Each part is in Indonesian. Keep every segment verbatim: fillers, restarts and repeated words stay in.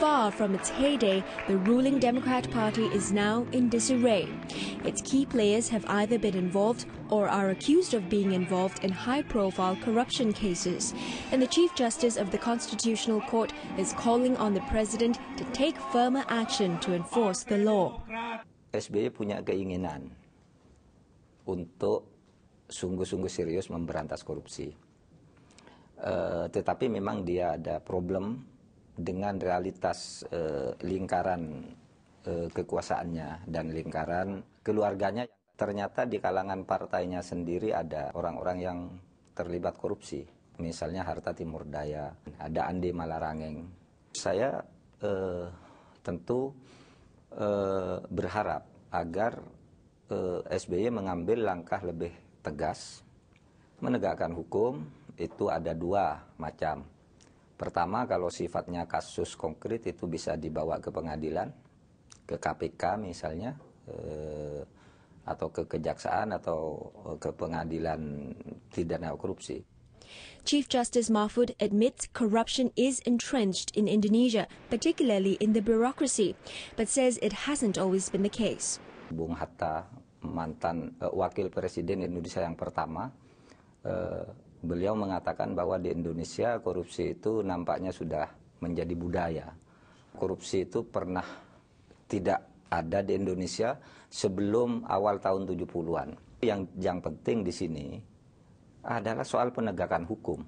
Far from its heyday, the ruling Democrat Party is now in disarray. Its key players have either been involved or are accused of being involved in high-profile corruption cases. And the Chief Justice of the Constitutional Court is calling on the president to take firmer action to enforce the law. S B Y punya keinginan untuk sungguh-sungguh serius memberantas korupsi. Uh, tetapi memang dia ada problem dengan realitas uh, lingkaran uh, kekuasaannya dan lingkaran keluarganya. Ternyata di kalangan partainya sendiri ada orang-orang yang terlibat korupsi. Misalnya Harta Timur Daya, ada Andi Malarangeng. Saya uh, tentu uh, berharap agar uh, S B Y mengambil langkah lebih tegas, menegakkan hukum. Itu ada dua macam. Pertama, kalau sifatnya kasus konkret itu bisa dibawa ke pengadilan, ke K P K misalnya, eh, atau ke kejaksaan atau ke pengadilan pidana korupsi. Chief Justice Mahfud admits corruption is entrenched in Indonesia, particularly in the bureaucracy, but says it hasn't always been the case. Bung Hatta, mantan eh, wakil presiden Indonesia yang pertama, eh, beliau mengatakan bahwa di Indonesia korupsi itu nampaknya sudah menjadi budaya. Korupsi itu pernah tidak ada di Indonesia sebelum awal tahun tujuh puluhan. Yang yang penting di sini adalah soal penegakan hukum.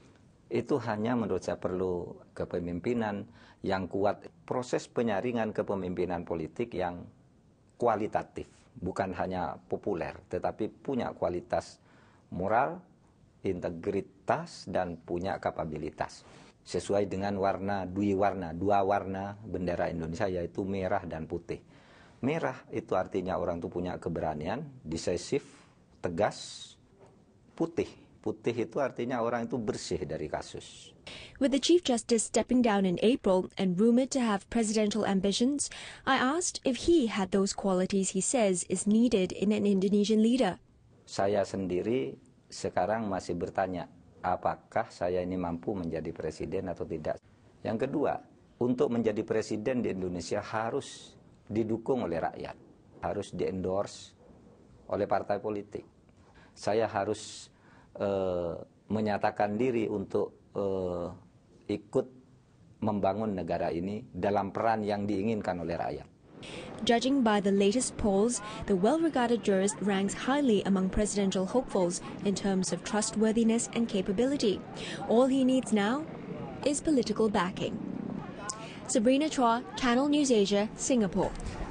Itu hanya menurut saya perlu kepemimpinan yang kuat, proses penyaringan kepemimpinan politik yang kualitatif, bukan hanya populer, tetapi punya kualitas moral, integritas, dan punya kapabilitas sesuai dengan warna dwi warna dua warna bendera Indonesia, yaitu merah dan putih. Merah itu artinya orang itu punya keberanian, decisif, tegas. Putih putih itu artinya orang itu bersih dari kasus. With the Chief Justice stepping down in April and rumored to have presidential ambitions, I asked if he had those qualities he says is needed in an Indonesian leader. Saya sendiri sekarang masih bertanya, apakah saya ini mampu menjadi presiden atau tidak. Yang kedua, untuk menjadi presiden di Indonesia harus didukung oleh rakyat, harus di-endorse oleh partai politik. Saya harus uh, menyatakan diri untuk uh, ikut membangun negara ini dalam peran yang diinginkan oleh rakyat. Judging by the latest polls, the well-regarded jurist ranks highly among presidential hopefuls in terms of trustworthiness and capability. All he needs now is political backing. Sabrina Chua, Channel News Asia, Singapore.